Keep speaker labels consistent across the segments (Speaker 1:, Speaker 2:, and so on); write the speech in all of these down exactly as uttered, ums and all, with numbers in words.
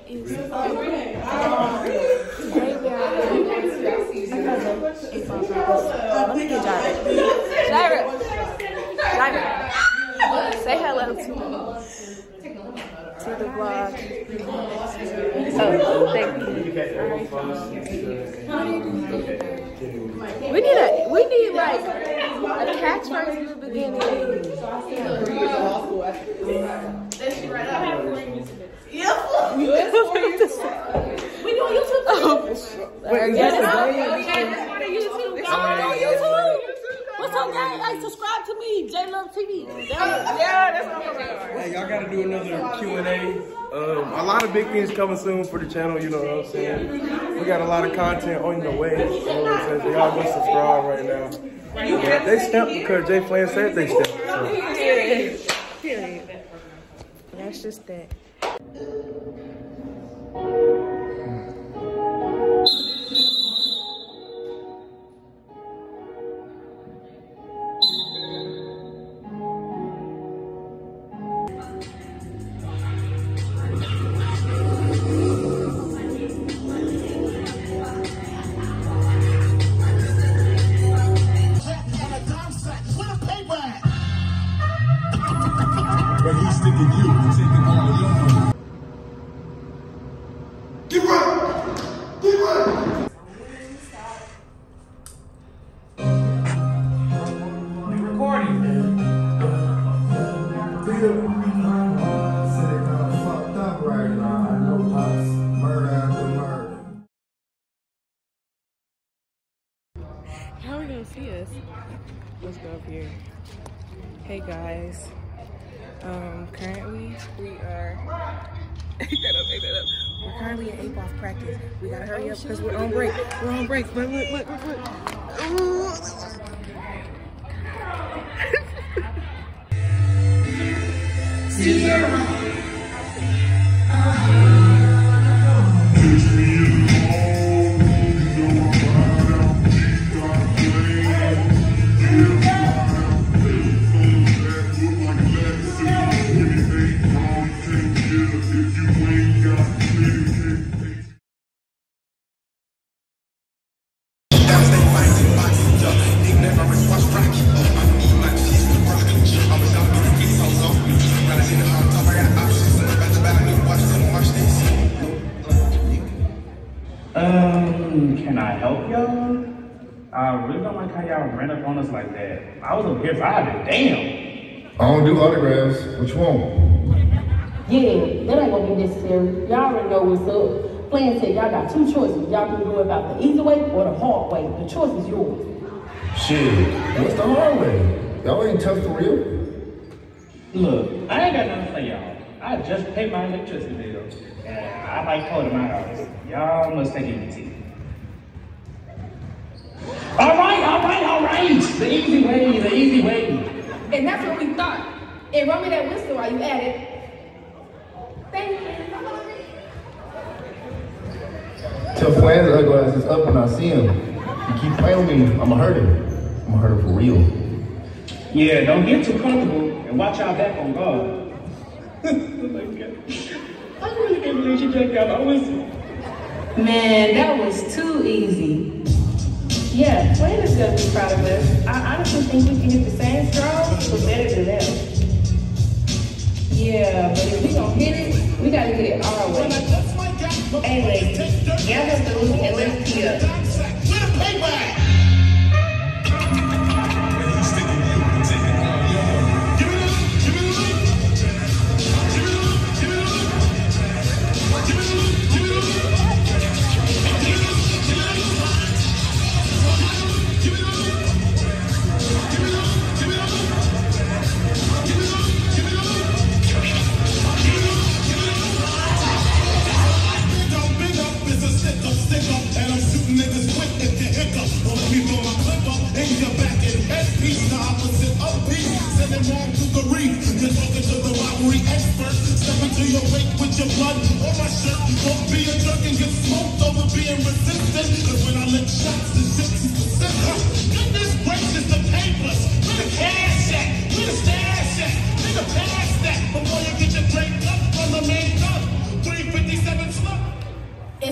Speaker 1: is Hey guys. Let me get Jaira. Jaira. Jaira. Say hello to to the vlog. Oh, thank you. We need a we need like a catchphrase in the beginning. Yeah. We doing YouTube. Oh, wait, is that YouTube? Y'all on YouTube? What's up, guys? Like, subscribe to me, JFlan T V. Yeah, that's what I'm talking about.
Speaker 2: Hey, y'all gotta do another Q and A. Um, a lot of big things coming soon for the channel, you know what I'm saying? We got a lot of content on the way. You know what I'm saying? So y'all go subscribe right now. But they stepped because JFlan said they stepped. So.
Speaker 1: Period. Period. That's just that. How are we gonna see us? Let's go up here. Hey guys. Um, currently we are take that up, take that up. We're currently at A P E Off practice. We gotta hurry up because we're on break. We're on break. But look, look, look, look. Ciara.
Speaker 3: Um, can I help y'all? I really don't like how y'all ran up on us like that. I was over here vibing, damn.
Speaker 4: I don't do autographs. What you want?
Speaker 5: Yeah, that ain't gonna be necessary. Y'all already know what's up. Plan said y'all got two choices. Y'all can go about the easy way or the hard way. The choice is yours.
Speaker 4: Shit, what's the hard way? Y'all ain't tough for real?
Speaker 3: Look, I ain't got nothing for y'all. I just paid my electricity bill. And I like told my hours. Y'all must take it easy. All right, all right, all right. The easy way, the easy way.
Speaker 5: And that's what we thought. And run me that whistle while you at it. Thank you.
Speaker 4: Tell Flan's ugly ass is up when I see him. You keep playing with me, I'ma hurt him. I'ma hurt him for real.
Speaker 3: Yeah, don't get too comfortable and watch our back on guard. Oh my God. I really can't believe she checked out my whistle.
Speaker 5: Man, that was too easy. Yeah, Flan is gonna be proud of us. I honestly think we can hit the same stroll, but better than them. Yeah, but if we gonna hit it, we gotta get it our way. Hey, ladies, gather through and let's tee up.
Speaker 6: Before you get your drink up from the main cup, three fifty-seven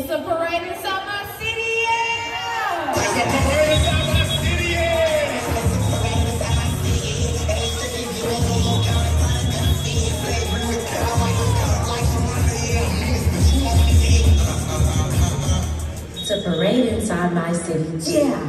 Speaker 5: It's a parade inside my city, yeah!
Speaker 6: It's a parade inside my city, yeah!
Speaker 7: It's a parade inside my city, yeah!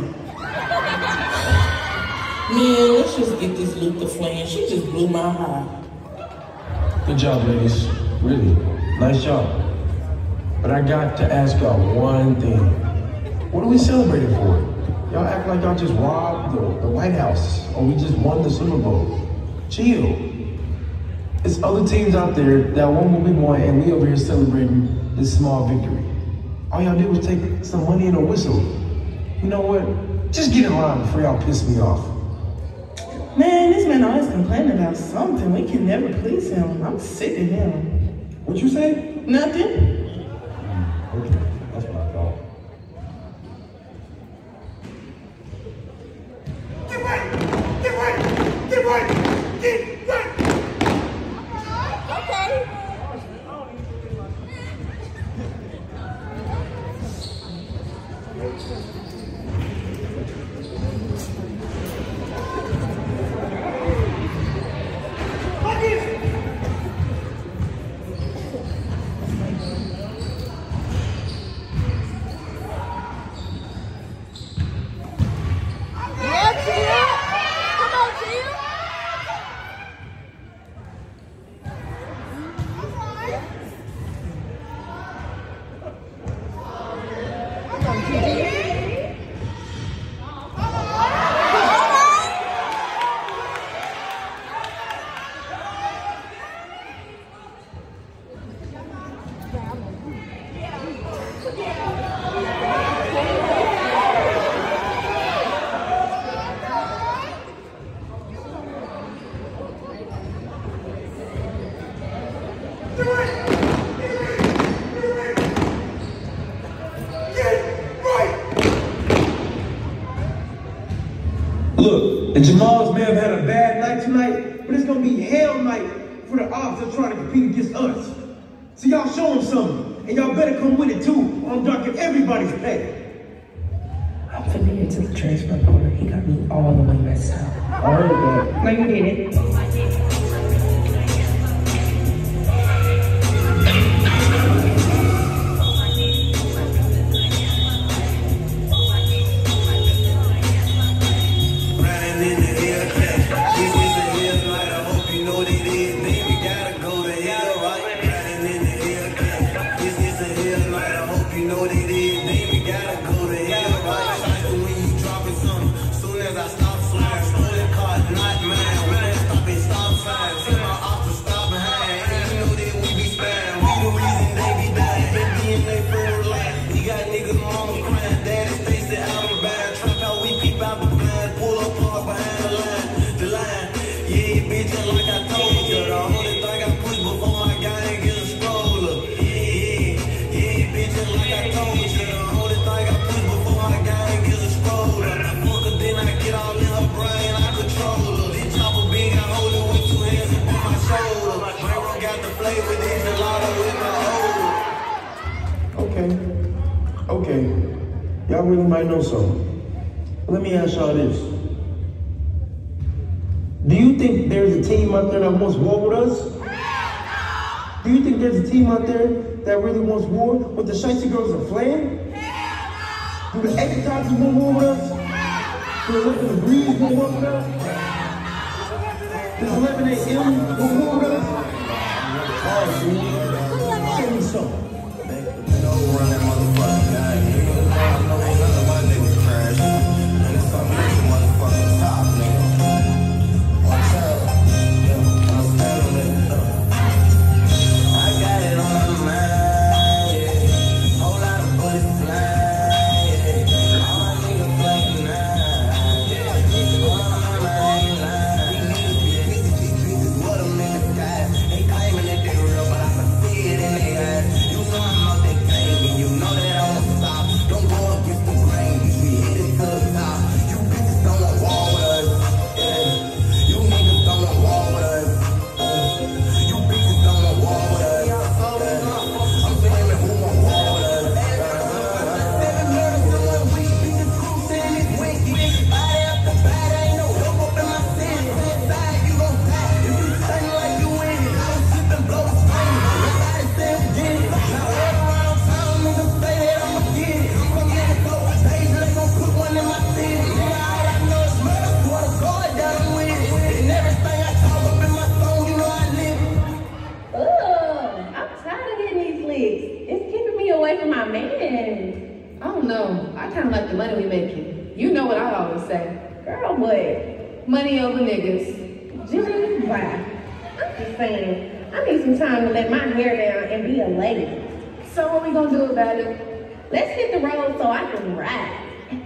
Speaker 7: Man, let's just get this Luther Flan. She just blew my heart.
Speaker 3: Good job, ladies. Really, nice job. But I got to ask y'all one thing. What are we celebrating for? Y'all act like y'all just robbed the, the White House or we just won the Super Bowl. Chill. There's other teams out there that won what we won and we over here celebrating this small victory. All y'all did was take some money and a whistle. You know what? Just get in line before y'all piss me off.
Speaker 8: Man, this man always complaining about something. We can never please him. I'm sick of him.
Speaker 3: What'd you say?
Speaker 8: Nothing.
Speaker 3: Okay, that's what I thought.
Speaker 6: Get right! Get right! Get right! Get right!
Speaker 1: Okay.
Speaker 3: Look, and Jamal's may have had a bad night tonight, but it's gonna be hell night for the ops that trying to compete against us. So y'all show them something, and y'all better come with it too, or I'm docking everybody's pay.
Speaker 7: I'm finna get to the transport porter. He got me all the way messed up.
Speaker 3: I heard that.
Speaker 7: No, you didn't.
Speaker 3: Okay, y'all really might know something. Let me ask y'all this. Do you think there's a team out there that wants war with us? Do you think there's a team out there that really wants war with the ShICEsty Girlsss and Flan? Do the exercises want war with us? Do the eleven degrees want war with us? Does eleven A M want war with us? All right, dude. Show me something.
Speaker 6: You
Speaker 5: for my man. I don't know. I kind of like the money we making. You know what I always say. Girl, what? Money over niggas. Jimmy, why? I'm just saying, I need some time to let my hair down and be a lady. So what we gonna do about it? Let's hit the road so I can ride.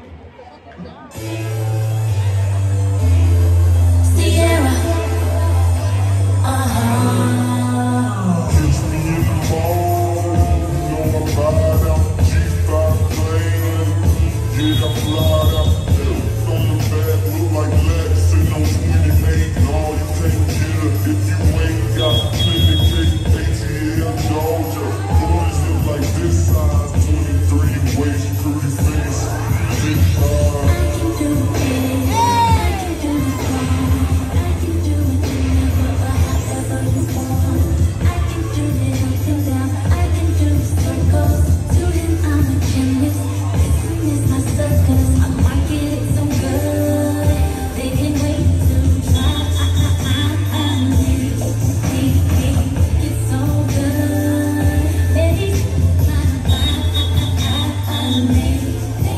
Speaker 9: Ciara. Uh-huh.
Speaker 6: Kiss me in the mall. You know I'm ride out. G five playing. Yeah, I'm fly out. On the back, look like Lex. Sitting on twenty-eight. No, you can't get her if you ain't got plenty cake. A T L Georgia. Boys look like this size. twenty-three waist, pretty face. Big car.
Speaker 9: I can do it. I can do it wrong. I can do it whenever or however you want. I can do it up and down. I can do circles. To him, I'm a gymnast. Kissing is my circus. I might get it so good. They can wait to try. I, I, I, I need it. Hey, hey, it's so good. Baby, I, I, I, I, I need it.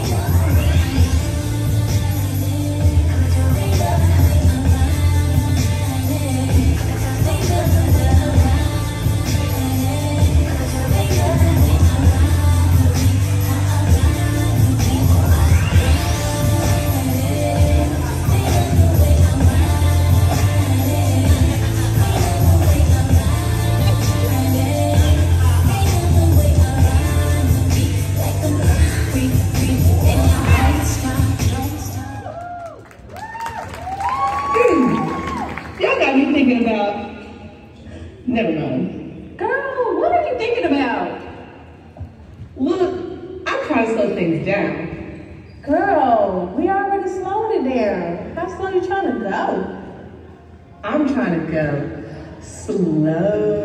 Speaker 8: Y'all got me thinking about. Never mind.
Speaker 5: Girl, what are you thinking about?
Speaker 8: Look, I'm trying to slow things down.
Speaker 5: Girl, we already slowed it down. How slow you trying to go?
Speaker 8: I'm trying to go slow.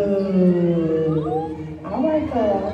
Speaker 5: All right, girl.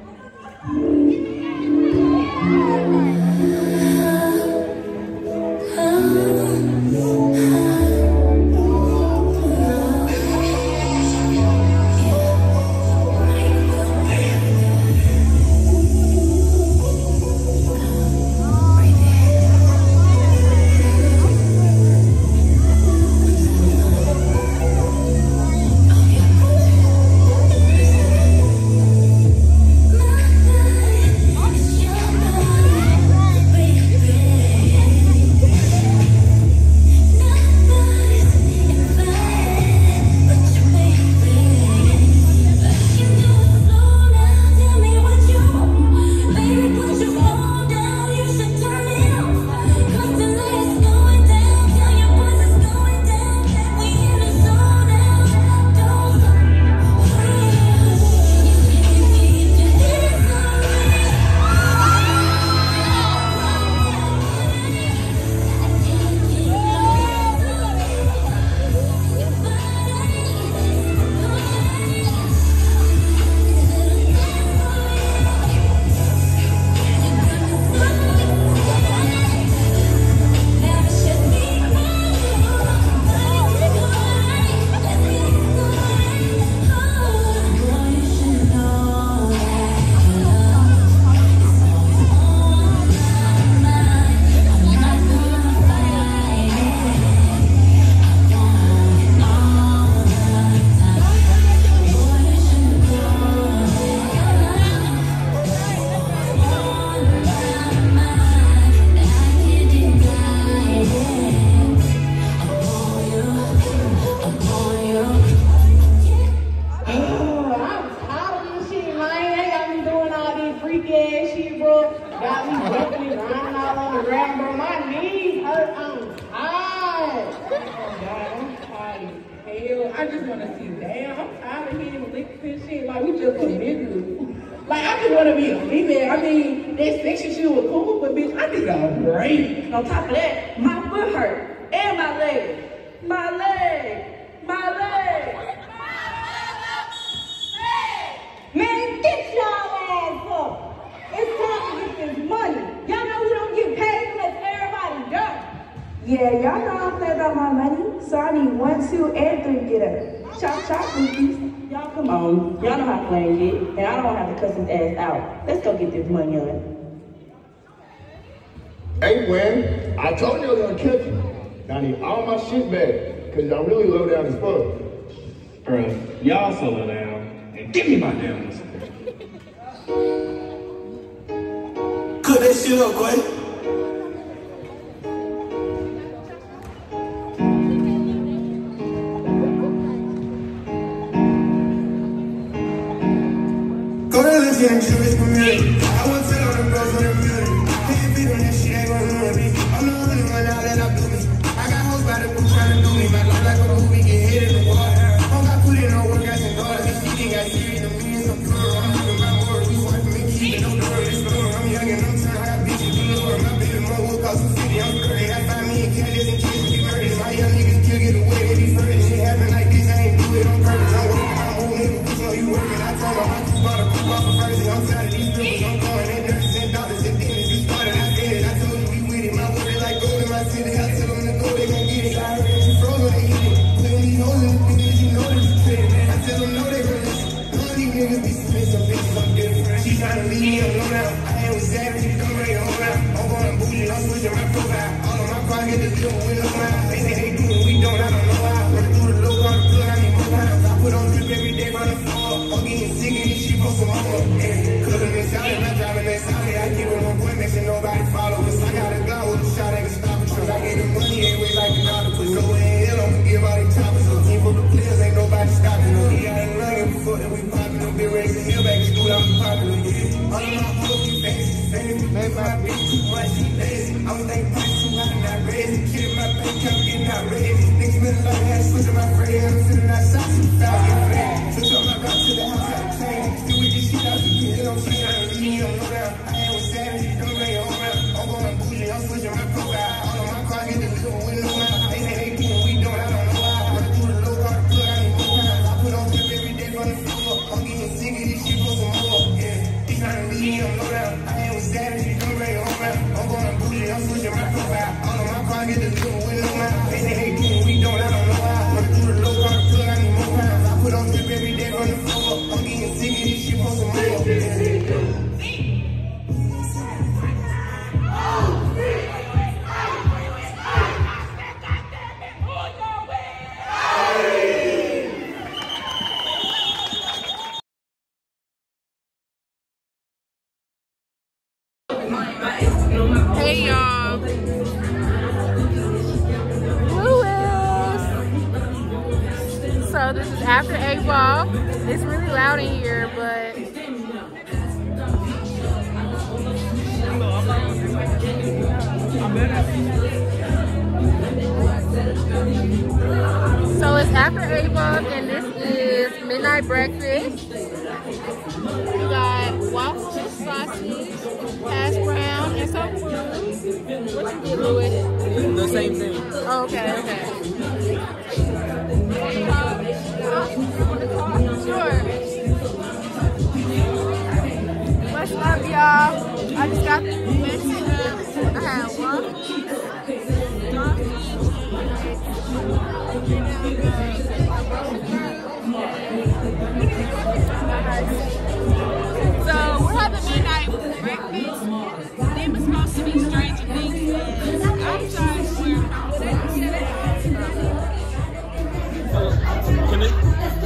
Speaker 8: I just want to see, damn, I'm tired of hearing licks and shit. Like, we just a nigga. Like, I just want to be a female. I mean, that sexy shit was cool, but bitch, I need a break.
Speaker 10: On top of that, my foot hurt. And my leg. My leg. My leg.
Speaker 11: Man, get y'all ass up. It's time to get this money. Y'all know we don't get paid unless everybody does.
Speaker 7: Yeah, y'all know I play about my money, so I need one, two, and three get up. Chop, chop, please.
Speaker 11: Y'all
Speaker 10: Come on, y'all know how playing get, and I don't have to cuss his ass out. Let's go get this money on.
Speaker 4: Hey, Gwen, I told you I was gonna catch you. I need all my shit back, cause y'all really low down as fuck.
Speaker 12: Bro, y'all so low down, and give me my damn list.
Speaker 3: Cook that shit up, boy.
Speaker 13: Go to listen and Jewish community. I want to tell all the girls on the beauty. Can't beat on that shit, ain't gonna ruin me. I'm the only one out that I do me. I got hoes by the book trying to do me. My life like a movie, get hit in the water. Don't got put in no work, got some dollars. This feeding got serious, the millions of pure. I'm moving my word, we working me, keeping no door. This door, I'm young and I'm trying, I got bitches galore. My baby mom will cost two fifty, I'm thirty. I find me in Candace and kids be murdered. My young niggas still get away with these murders. Shit happen like this, I ain't do it on purpose. I'm working, I'm old nigga, bitch, know you working. I told my mom, bought a coupe off of first, and I'm tired of these strippers. I'm going in nurses and doctors and dentists. You started, I did it. I told you we with it. My word is like gold in my city. I tell them to go, they gon' get it. I heard that you frozen, they eat it. Putting these hoes in the bitches, you know that you fit it. I tell them no, they gon' listen. None of these niggas be submitting some bitches, I'm different. She tryna leave me alone now. I ain't with Savage, she come right home now. I'm going bougie, I'm switching my profile. All of my cars get the little window mine. They say they do it, we don't, I don't know how. Run through the low car, good, I need more pounds. I put on drip every day from the floor. I'm getting sick of this shit for some more. Yeah, cooking this out and I'm driving this out. I keep it on point, make sure nobody follow us. I got a gun with a shot, I can stop a truck. I get the money, ain't way like an octopus. No way in hell, I'm gonna give all these choppers. So team for the players, ain't nobody stopping them. He got a running before that we popping them. Been racing here back in school, I'm popping them. Yeah, all of my hoes, you fancy, fancy. Made my bitch too much, she lazy. I was thinking price too high and not raising. Killing my bank account, getting outrageous. Niggas been like I had to switch on my friend. I'm sitting outside, too fast, get fat. Switch on my route to the house, I change. Still with this shit out, you get it on me. I ain't leaving, I'm low down. I ain't with Savage, you don't bring your home round. I'm going bougie, I'm switching my profile. All of my cars get the little window out. They say they do it, we don't, I don't know why. Run through the low car, good, I need more pounds. I put on drip every day from the floor. I'm getting sick of this shit for some more. Yeah, they tryna leave me, I'm low down. I ain't with Savage, you don't bring your home round. I'm going bougie, I'm switching my profile. All of my cars get the little window out. They say they do it, we don't, I don't know why. Run through the low car, good, I need more pounds. I put on drip every day from the floor. I'm getting sick of this shit for some more. Yeah.
Speaker 1: Hey y'all. Louis. So this is after A P E Off. It's really loud in here, but so it's after A P E Off, and this is midnight breakfast. We got waffles, sausage, hash brown, and some food. What you get, Louis?
Speaker 14: The same thing.
Speaker 1: Oh, okay, okay. Sure. Much love, y'all. I just got the message. I had one. So we're having midnight breakfast. They were supposed to be Stranger Things. I'm trying to swear.
Speaker 14: Can it?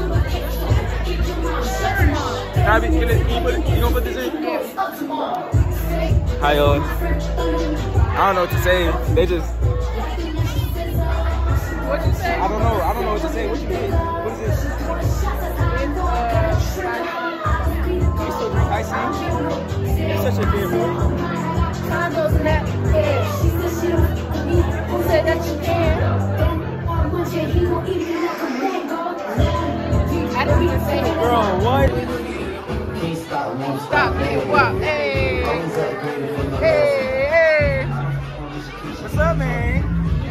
Speaker 14: Can I be, can it, can you put it, you gonna put this in? Hi, y'all. I don't know what to say. They just.
Speaker 1: What you say?
Speaker 14: I don't know. I don't know what to say. What you mean? What is this?
Speaker 1: It's, uh,
Speaker 14: You still drink iced tea? You're such a beer boy.
Speaker 1: Condos in that bed. Who said that you can? I didn't even say it.
Speaker 14: Girl, what?
Speaker 1: Stop, nigga. What? Hey. Hey, hey.
Speaker 14: What's up, man?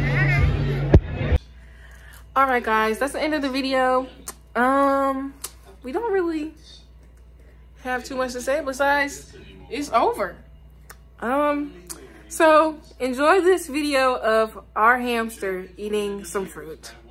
Speaker 1: All right, guys. That's the end of the video. Um, we don't really have too much to say besides it's over. Um, so enjoy this video of our hamster eating some fruit.